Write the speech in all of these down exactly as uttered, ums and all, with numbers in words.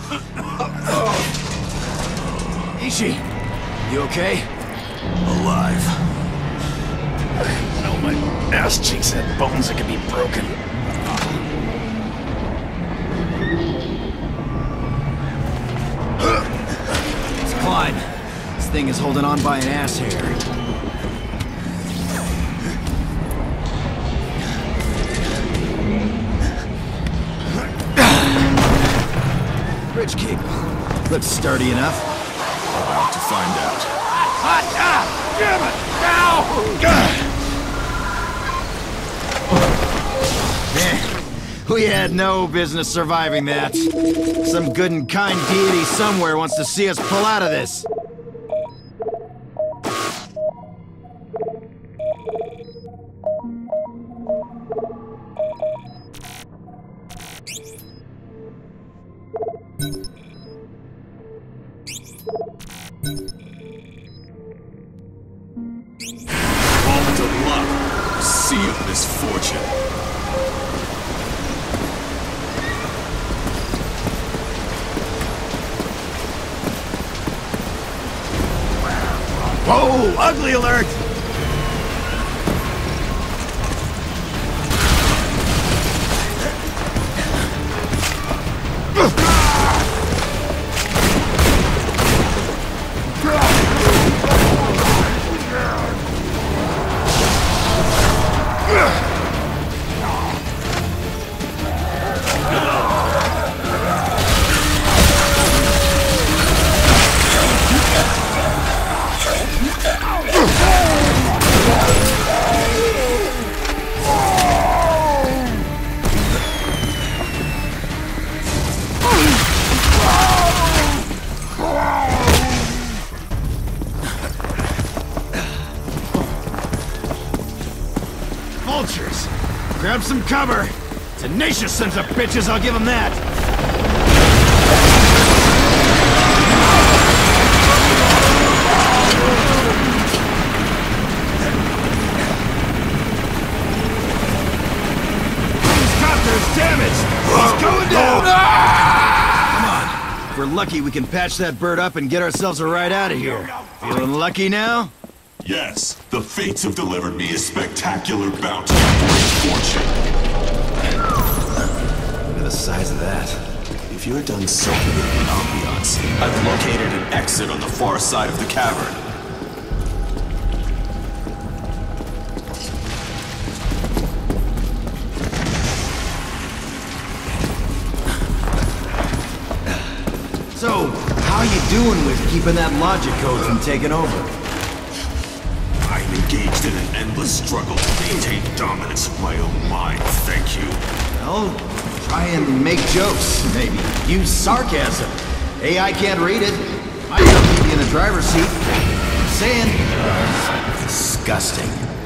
Ishi, you okay? Alive. No, my ass cheeks had bones that could be broken. Let's climb. This thing is holding on by an ass hair. Bridge cable. Looks sturdy enough. About to find out. Hot! Ah! Damn it! Ow! Man, we had no business surviving that. Some good and kind deity somewhere wants to see us pull out of this. Moment of luck. Sea of misfortune. Whoa! Ugly alert! Vultures! Grab some cover! Tenacious sons of bitches, I'll give them that! This copter's damaged! He's going down! Come on. If we're lucky, we can patch that bird up and get ourselves a ride out of here. Feeling lucky now? Yes, the fates have delivered me a spectacular bounty of great fortune. Look at the size of that. If you're done soaking in the ambiance, I've located an exit on the far side of the cavern. So, how you doing with keeping that logic code from taking over? I'm engaged in an endless struggle to maintain dominance of my own mind, thank you. Well, try and make jokes, maybe. Use sarcasm. A I can't read it. Might help keep you in the driver's seat. I'm saying. Disgusting.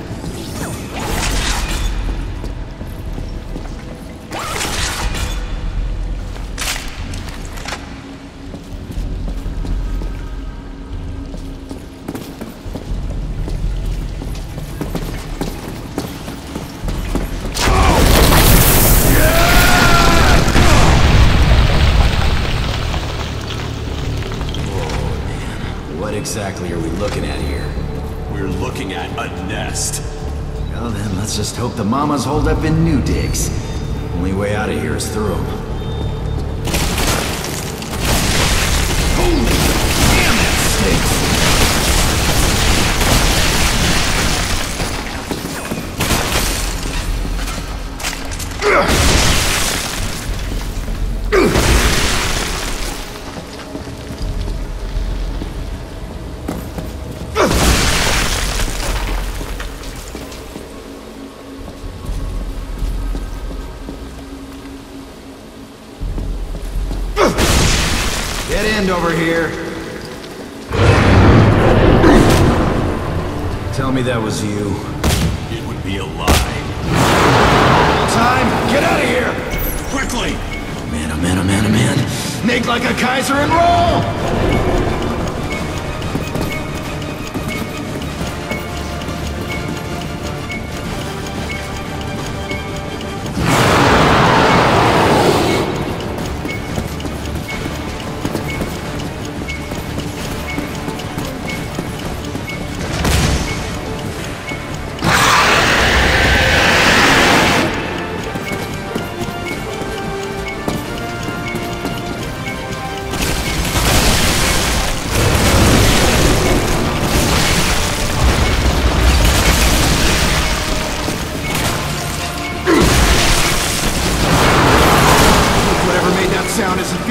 What exactly are we looking at here? We're looking at a nest. Well then, let's just hope the mamas hold up in new digs. Only way out of here is through them. Holy damn, that stinks! Dead end over here. Tell me that was you. It would be a lie. Time, get out of here! Quickly! Oh man, oh man, oh man, oh man. Make like a Kaiser and roll!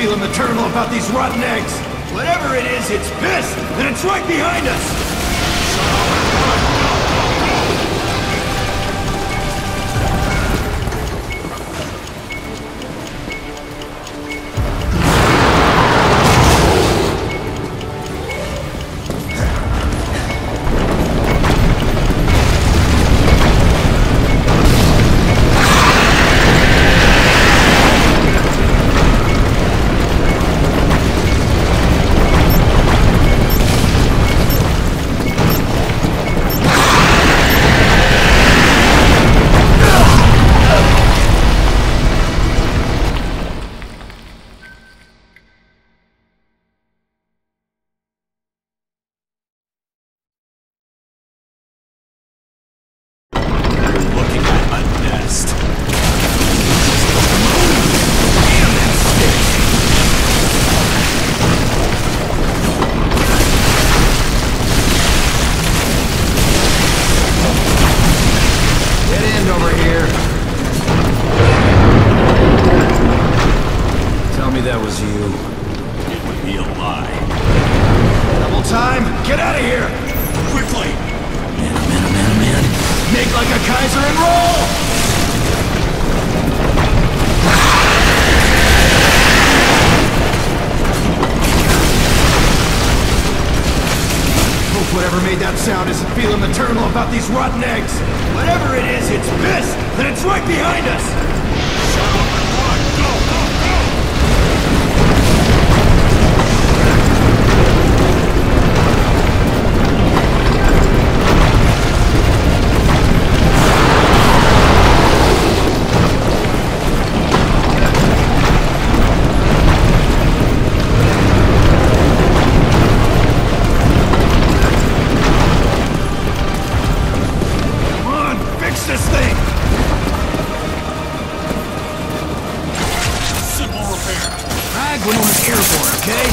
feeling maternal about these rotten eggs. Whatever it is, it's pissed, and it's right behind us! Whatever made that sound isn't feeling maternal about these rotten eggs. Whatever it is, it's pissed, and it's right behind us! Shut up and run! Go, go, go! This thing! Simple repair. Drag when it was airborne, okay?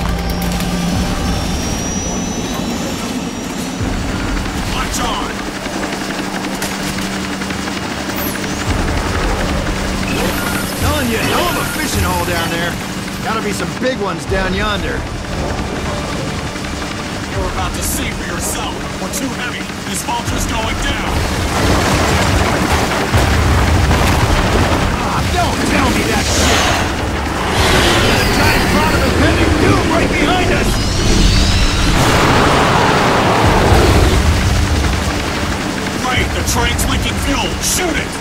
Watch on! Telling you, hell of a fishing hole down there. Gotta be some big ones down yonder. You're about to see for yourself. We're too heavy. This vulture's going down. Ah, don't tell me that shit! The giant cloud of impending doom right behind us! Great, the train's leaking fuel. Shoot it!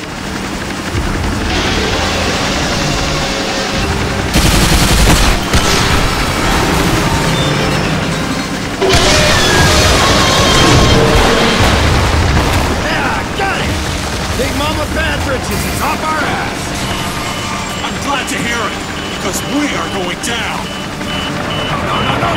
Big Mama Patridge is off our ass! I'm glad to hear it, because we are going down! No, no, no, no,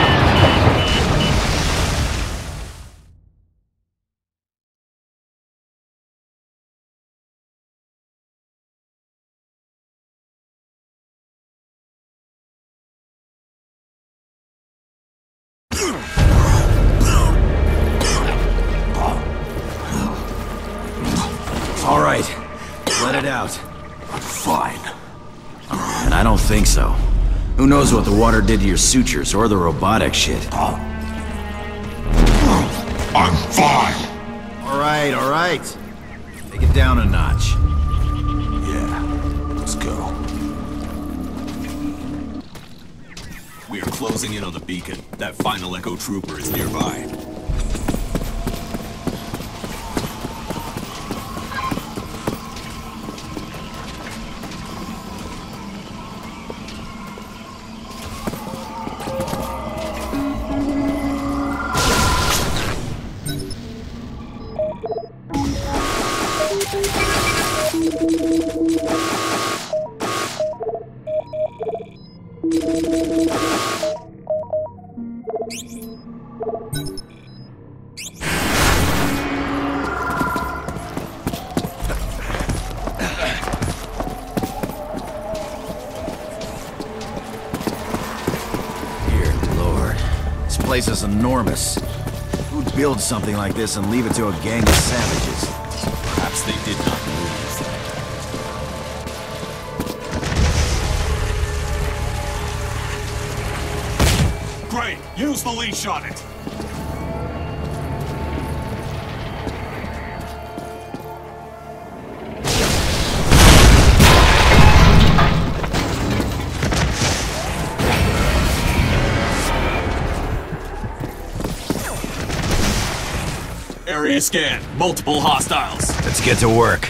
All right, let it out. I'm fine. And I don't think so. Who knows what the water did to your sutures or the robotic shit? I'm fine. All right, all right. Take it down a notch. Yeah, let's go. We are closing in on the beacon. That final Echo Trooper is nearby. This place is enormous. Who'd build something like this and leave it to a gang of savages? Perhaps they did not move. Use the leash on it. Area scan. Multiple hostiles. Let's get to work.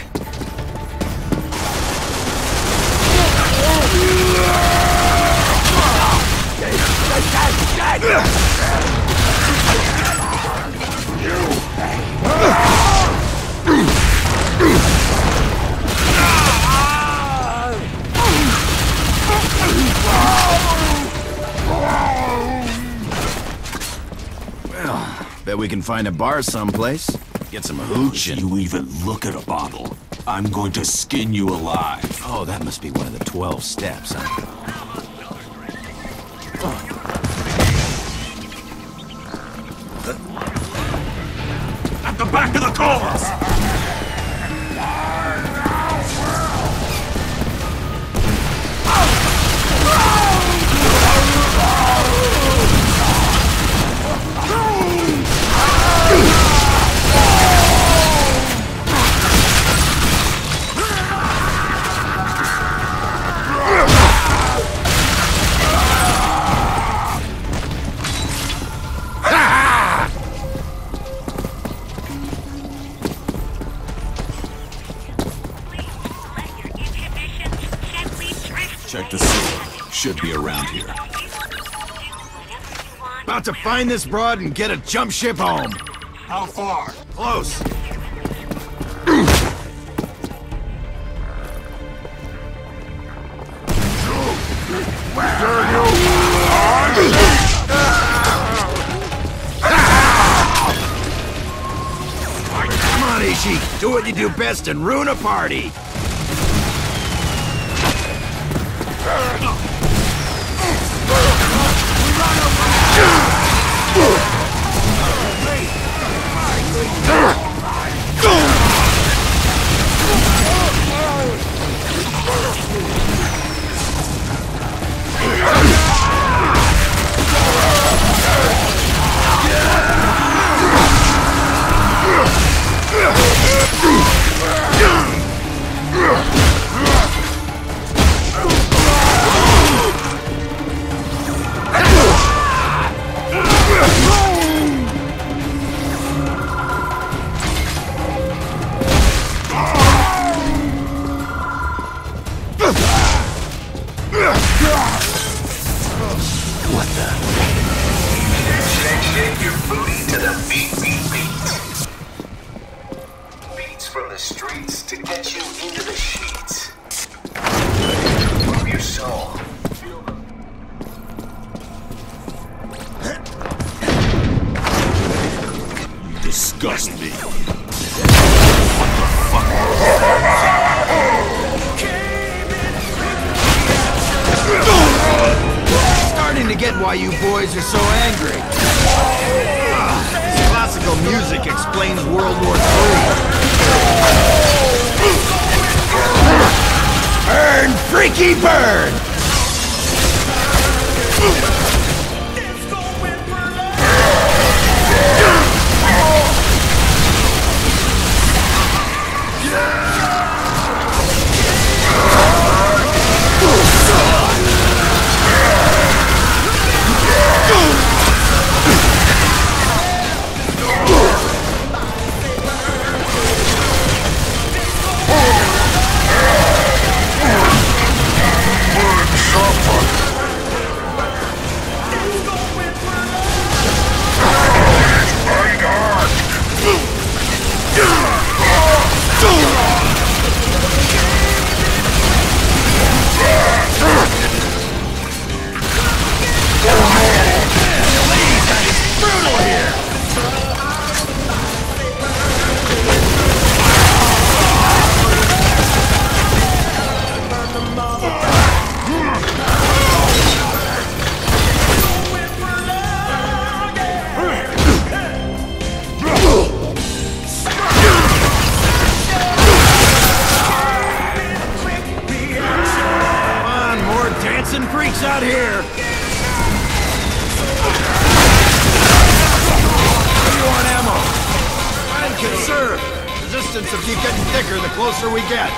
Well, bet we can find a bar someplace. Get some hooch and... You even look at a bottle, I'm going to skin you alive. Oh, that must be one of the twelve steps, huh? At the back of the cars! Check the sewer. Should be around here. About to find this broad and get a jump ship home. How far? Close. Come on, Ishi. Do what you do best and ruin a party. What the? Shake, shake your booty to the beat, beat, beat. Beats from the streets to get you into the sheets. Move your soul. You disgust me. Starting to get why you boys are so angry. Ah, this classical music explains World War Three. Burn, freaky burn! Freaks out here! Resistance will keep getting thicker the closer we get.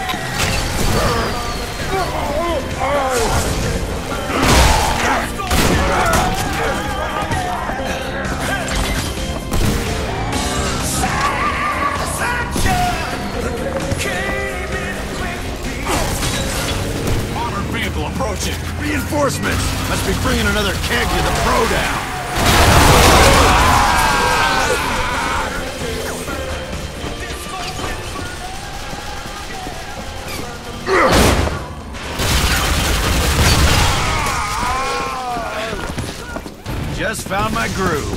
Armored vehicle approaching. Reinforcements! Must be bringing another keg to the pro down. Just found my groove.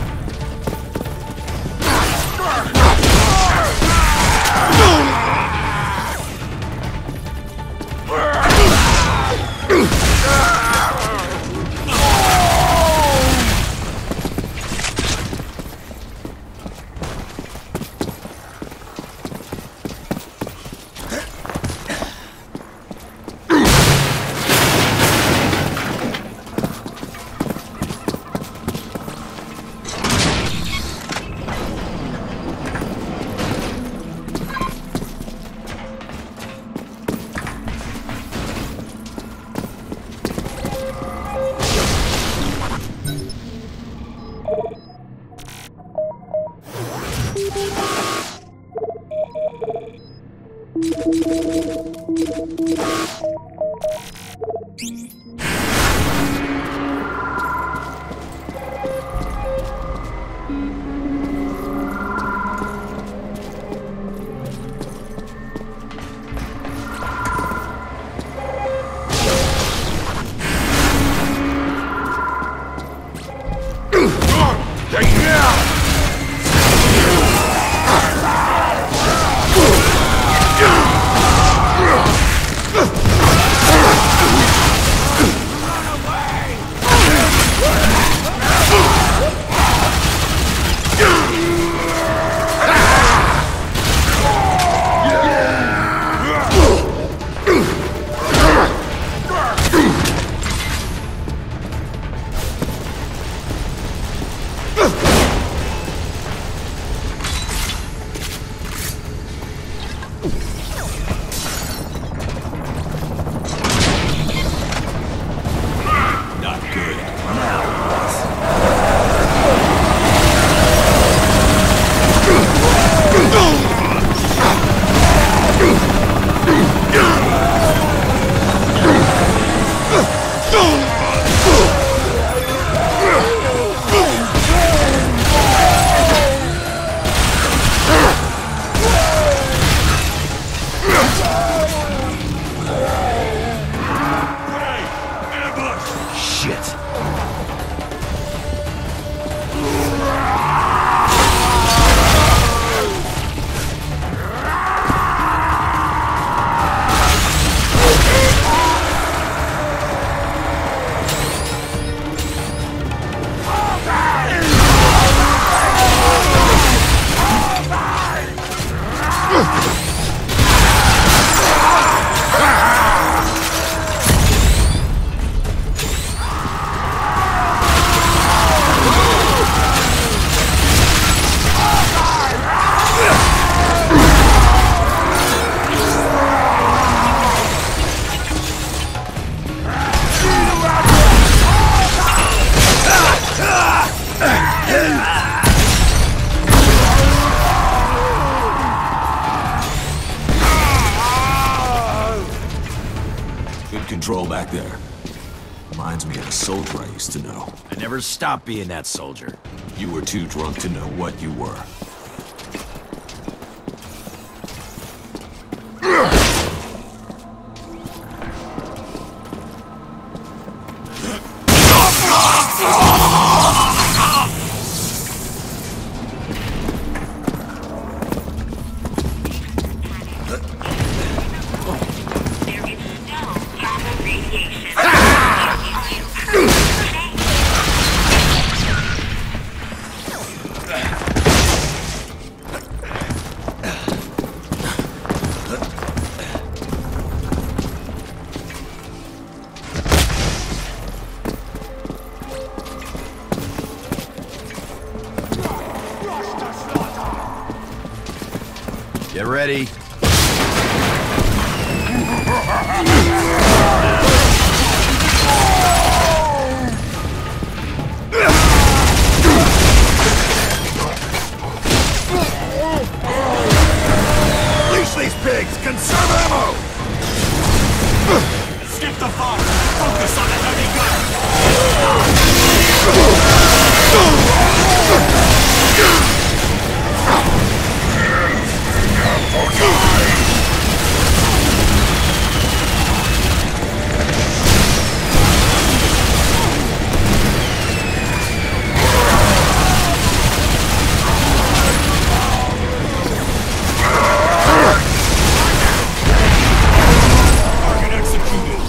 Control back there. Reminds me of a soldier I used to know. I never stopped being that soldier. You were too drunk to know what you were. ready? Unleash these pigs! Conserve ammo! Skip the fire! Focus on the heavy gun! Target executed!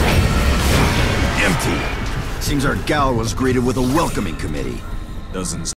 Empty. Seems our gal was greeted with a welcoming committee. Doesn't